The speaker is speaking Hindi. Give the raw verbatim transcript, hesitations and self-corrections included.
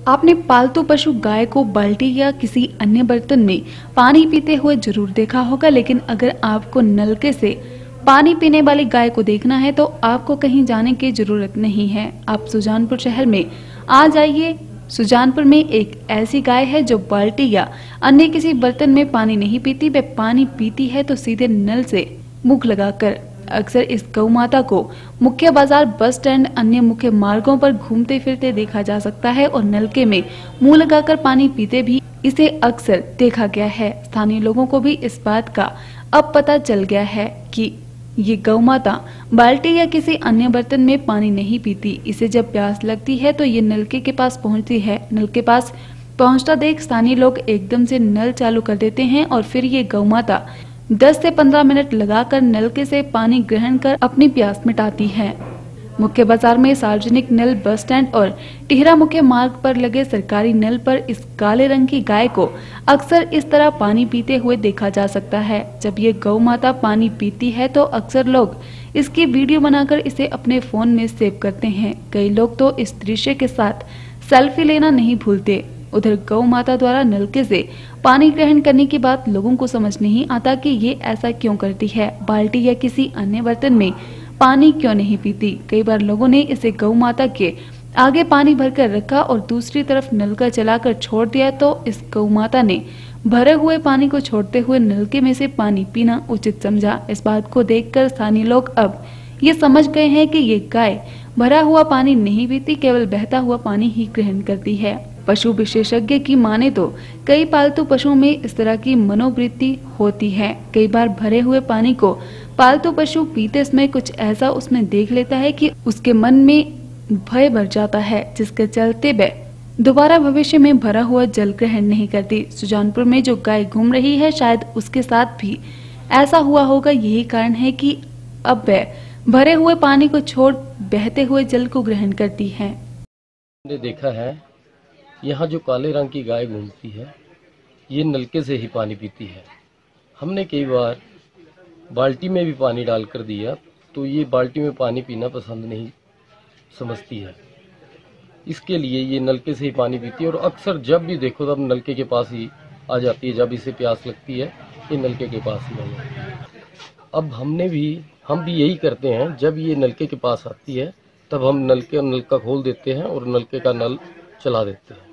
आपने पालतू पशु गाय को बाल्टी या किसी अन्य बर्तन में पानी पीते हुए जरूर देखा होगा, लेकिन अगर आपको नलके से पानी पीने वाली गाय को देखना है तो आपको कहीं जाने की जरूरत नहीं है। आप सुजानपुर शहर में आ जाइए। सुजानपुर में एक ऐसी गाय है जो बाल्टी या अन्य किसी बर्तन में पानी नहीं पीती। वह पानी पीती है तो सीधे नल से मुख लगाकर। अक्सर इस गौ माता को मुख्य बाजार, बस स्टैंड, अन्य मुख्य मार्गों पर घूमते फिरते देखा जा सकता है और नलके में मुंह लगाकर पानी पीते भी इसे अक्सर देखा गया है। स्थानीय लोगों को भी इस बात का अब पता चल गया है कि ये गौ माता बाल्टी या किसी अन्य बर्तन में पानी नहीं पीती। इसे जब प्यास लगती है तो ये नलके के पास पहुंचती है। नल के पास पहुंचता देख स्थानीय लोग एकदम से नल चालू कर देते हैं और फिर ये गौ माता दस से पंद्रह मिनट लगाकर नलके से पानी ग्रहण कर अपनी प्यास मिटाती है। मुख्य बाजार में सार्वजनिक नल, बस स्टैंड और टिहरा मुख्य मार्ग पर लगे सरकारी नल पर इस काले रंग की गाय को अक्सर इस तरह पानी पीते हुए देखा जा सकता है। जब ये गौ माता पानी पीती है तो अक्सर लोग इसकी वीडियो बनाकर इसे अपने फोन में सेव करते हैं। कई लोग तो इस दृश्य के साथ सेल्फी लेना नहीं भूलते। उधर गौ माता द्वारा नलके से पानी ग्रहण करने की बात लोगों को समझ नहीं आता कि ये ऐसा क्यों करती है। बाल्टी या किसी अन्य बर्तन में पानी क्यों नहीं पीती। कई बार लोगों ने इसे गौ माता के आगे पानी भरकर रखा और दूसरी तरफ नलका चलाकर छोड़ दिया, तो इस गौ माता ने भरे हुए पानी को छोड़ते हुए नलके में से पानी पीना उचित समझा। इस बात को देखकर स्थानीय लोग अब ये समझ गए हैं कि ये गाय भरा हुआ पानी नहीं पीती, केवल बहता हुआ पानी ही ग्रहण करती है। पशु विशेषज्ञ की माने तो कई पालतू पशुओं में इस तरह की मनोवृत्ति होती है। कई बार भरे हुए पानी को पालतू पशु पीते समय कुछ ऐसा उसमें देख लेता है कि उसके मन में भय भर जाता है, जिसके चलते वह दोबारा भविष्य में भरा हुआ जल ग्रहण नहीं करती। सुजानपुर में जो गाय घूम रही है, शायद उसके साथ भी ऐसा हुआ होगा। यही कारण है कि अब वह भरे हुए पानी को छोड़ बहते हुए जल को ग्रहण करती है। हमने देखा है यहाँ जो काले रंग की गाय घूमती है, ये नलके से ही पानी पीती है। हमने कई बार बाल्टी में भी पानी डालकर दिया तो ये बाल्टी में पानी पीना पसंद नहीं समझती है। इसके लिए ये नलके से ही पानी पीती है और अक्सर जब भी देखो तब नलके के पास ही आ जाती है। जब इसे प्यास लगती है ये नलके के पास ही आ जाती है। अब हमने भी हम भी यही करते हैं। जब ये नलके के पास आती है तब हम नलके नलका खोल देते हैं और नलके का नल चला देते हैं।